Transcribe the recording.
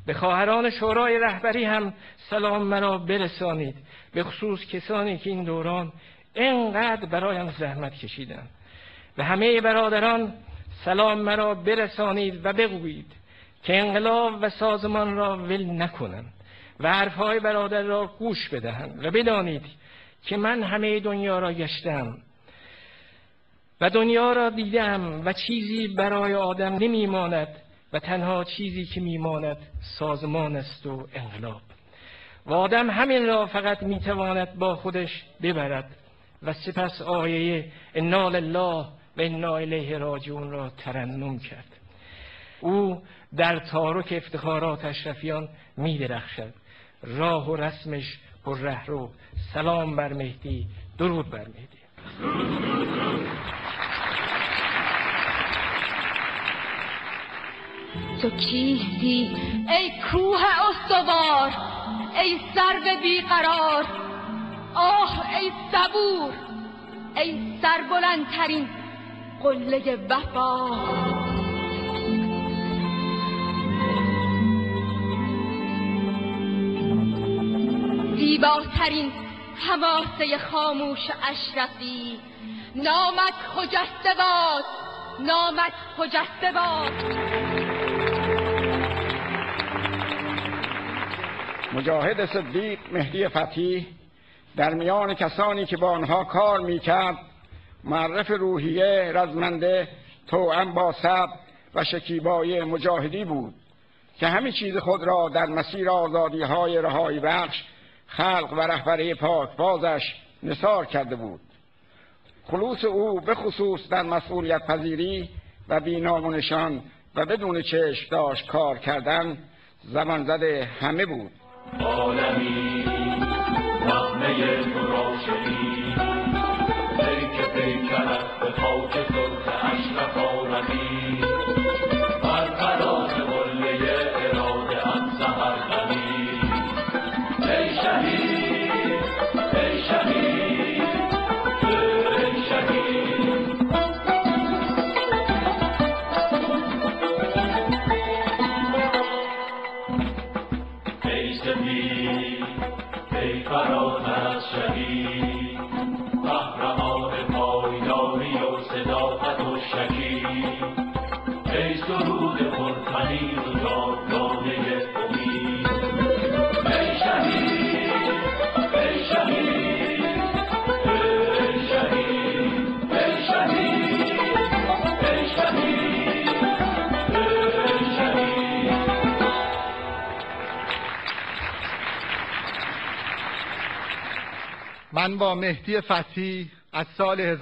به خواهران شورای رهبری هم سلام مرا برسانید، به خصوص کسانی که این دوران اینقدر برایم زحمت کشیدند. به همه برادران سلام مرا برسانید و بگویید که انقلاب و سازمان را ول نکنند و حرفهای برادر را گوش بدهند و بدانید که من همه دنیا را گشتم و دنیا را دیدم و چیزی برای آدم نمیماند و تنها چیزی که میماند سازمان است و انقلاب، و آدم همین را فقط میتواند با خودش ببرد و سپس آیه انا لله و انا الیه راجعون را ترنم کرد. او در تارک افتخارات اشرفیان میدرخشد، راه و رسمش پر رهرو. سلام بر مهدی، درود بر مهدی. تو کیستی ای کوه استوار، ای سرو بیقرار، آه ای صبور، ای سربلندترین قله وفا. زیباترین حماسه خاموش اشرفی، نامت خجسته باد، نامت خجسته باد. مجاهد صدیق مهدی فتحی در میان کسانی که با آنها کار میکرد معرف روحیه رزمنده، توأم با صبر و شکیبایی مجاهدی بود که همه چیز خود را در مسیر آزادی‌های رهایی بخش خلق و رهبری پاکبازش نثار کرده بود. خلوص او به خصوص در مسئولیت پذیری و بینام و نشان و بدون چشم داشت کار کردن زمان زده همه بود. عالمی نغمه تو را شنید، پیک پیکرت به خاک سلط اشرف آرمید، بر فراز قله اراده ات سحر دمید. ای شهید، ای شهید، ای شهید. ای سپید، ای فراتر شهید، قهرمان پایداری و صداقت و شکیب. ای سرود پرفنی و جاودانه امید. ای شهید، ای شهید، ای شهید، ای شهید، ای شهید، ای شهید. من با مهدی فتحی از سال